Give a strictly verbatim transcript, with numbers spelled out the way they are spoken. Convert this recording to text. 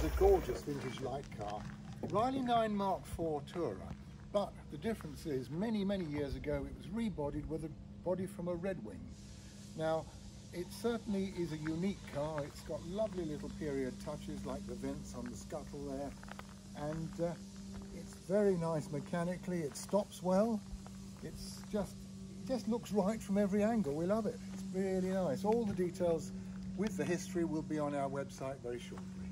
a gorgeous vintage light car, Riley nine Mark four Tourer, but the difference is many, many years ago it was rebodied with a body from a Redwing. Now, it certainly is a unique car. It's got lovely little period touches like the vents on the scuttle there, and uh, it's very nice mechanically. It stops well. It's just, it just looks right from every angle. We love it. It's really nice. All the details with the history will be on our website very shortly.